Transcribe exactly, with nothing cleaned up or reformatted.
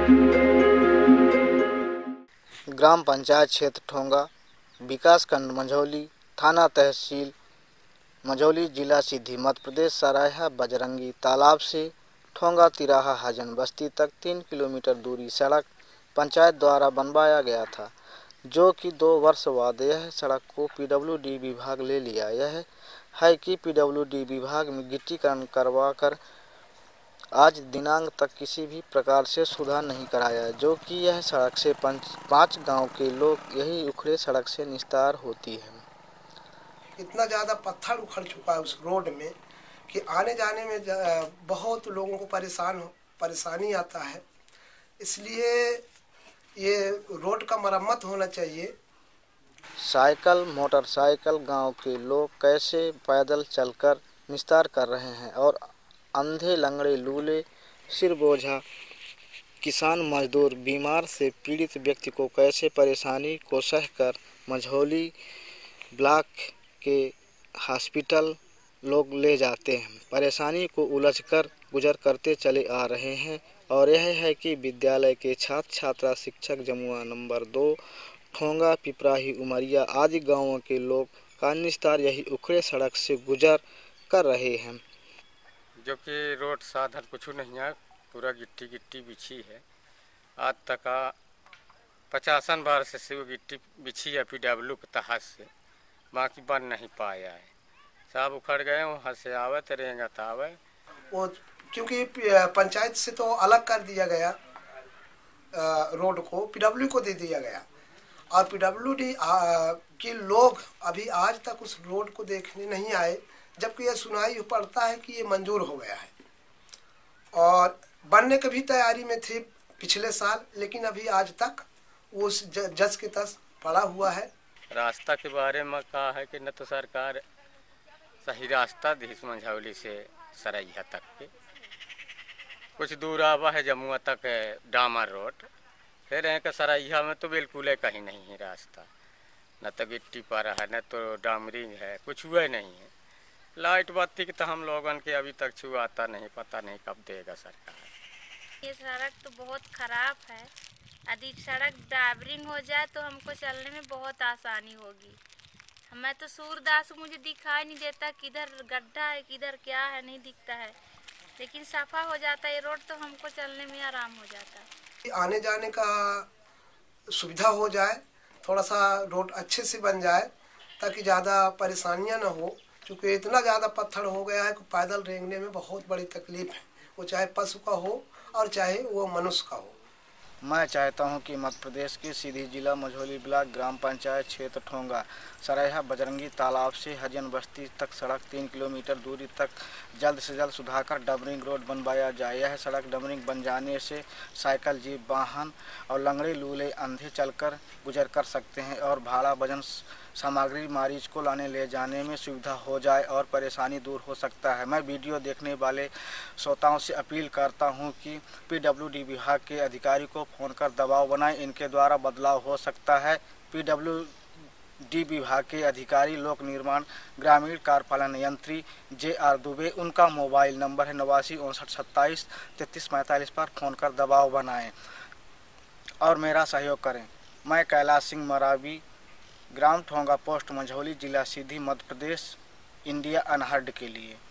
ग्राम पंचायत क्षेत्र ठोंगा, विकासखंड मंझौली, थाना तहसील मंझौली, जिला सीधी मध्य प्रदेश। सराहा बजरंगी तालाब से ठोंगा तिराहा हजन बस्ती तक तीन किलोमीटर दूरी सड़क पंचायत द्वारा बनवाया गया था, जो कि दो वर्ष बाद यह सड़क को पीडब्ल्यूडी विभाग ले लिया। यह है कि पीडब्ल्यूडी विभाग में गिट्टीकरण करवाकर आज दिनांक तक किसी भी प्रकार से सुधार नहीं कराया, जो कि यह सड़क से पाँच गांव के लोग यही उखड़े सड़क से निस्तार होती है। इतना ज़्यादा पत्थर उखड़ चुका है उस रोड में कि आने जाने में बहुत लोगों को परेशान परेशानी आता है। इसलिए ये रोड का मरम्मत होना चाहिए। साइकिल मोटरसाइकिल गांव के लोग कैसे पैदल चलकर निस्तार कर रहे हैं और अंधे लंगड़े लूले सिर बोझा किसान मजदूर बीमार से पीड़ित व्यक्ति को कैसे परेशानी को सहकर मंझौली ब्लॉक के हॉस्पिटल लोग ले जाते हैं, परेशानी को उलझकर गुजर करते चले आ रहे हैं। और यह है कि विद्यालय के छात्र छात्रा, शिक्षक, जमुआ नंबर दो, ठोंगा, पिपराही, उमरिया आदि गांवों के लोग का निस्तार यही उखड़े सड़क से गुजर कर रहे हैं। जो कि रोड साधन कुछ नहीं है, पूरा गिट्टी गिट्टी बिछी है। आज तक पचासन बार से वो गिट्टी बिछी है पीडब्ल्यू के तहत से, बाकी बन नहीं पाया है। सब उखड़ गए, वहाँ से आवे तरेंगे तावे वो, क्योंकि पंचायत से तो अलग कर दिया गया, रोड को पीडब्ल्यू को दे दिया गया और पीडब्ल्यूडी के लोग अभी आज तक उस रोड को देखने नहीं आए, जबकि यह सुनाई पड़ता है कि ये मंजूर हो गया है और बनने की भी तैयारी में थे पिछले साल, लेकिन अभी आज तक वो उस जज के तस पड़ा हुआ है। रास्ता के बारे में कहा है कि न तो सरकार सही रास्ता दी मंझौली से सरैया तक के, कुछ दूर आवा है जमुआ तक डामर रोड, फिर है कि सरैया में तो बिल्कुल है कहीं नहीं है रास्ता, न तो गिट्टी पर है न तो डामरिंग है, कुछ हुआ नहीं है। लाइट बत्ती की तो हम लोगन के अभी तक छुआता नहीं, पता नहीं कब देगा सरकार। ये सड़क तो बहुत खराब है, यदि सड़क डाबरिंग हो जाए तो हमको चलने में बहुत आसानी होगी। मैं तो सूरदास, मुझे दिखाई नहीं देता किधर गड्ढा है किधर क्या है, नहीं दिखता है, लेकिन सफा हो जाता है ये रोड तो हमको चलने में आराम हो जाता है। आने जाने का सुविधा हो जाए, थोड़ा सा रोड अच्छे से बन जाए ताकि ज़्यादा परेशानियां ना हो, क्योंकि इतना ज़्यादा पत्थर हो गया है कि पैदल रेंगने में बहुत बड़ी तकलीफ है, वो चाहे पशु का हो और चाहे वो मनुष्य का हो। मैं चाहता हूं कि मध्य प्रदेश के सीधी जिला मंझौली ब्लॉक ग्राम पंचायत क्षेत्र ठोंगा, सराहा बजरंगी तालाब से हजन बस्ती तक सड़क तीन किलोमीटर दूरी तक जल्द से जल्द सुधाकर डबरिंग रोड बनवाया जाए। यह सड़क डबरिंग बन जाने से साइकिल, जीप, वाहन और लंगड़े लूले अंधे चलकर गुजर कर सकते हैं और भाड़ा वजन सामग्री मरीज को लाने ले जाने में सुविधा हो जाए और परेशानी दूर हो सकता है। मैं वीडियो देखने वाले श्रोताओं से अपील करता हूं कि पीडब्ल्यूडी विभाग के अधिकारी को फोन कर दबाव बनाएं, इनके द्वारा बदलाव हो सकता है। पीडब्ल्यूडी विभाग के अधिकारी लोक निर्माण ग्रामीण कार्यपालन यंत्री जे आर दुबे, उनका मोबाइल नंबर है नवासी उनसठ सत्ताईस तैंतीस पैंतालीस पर फोन कर दबाव बनाएं और मेरा सहयोग करें। मैं कैलाश सिंह मरावी, ग्राम ठोंगा, पोस्ट मंझौली, जिला सीधी, मध्य प्रदेश, इंडिया अनहर्ड के लिए।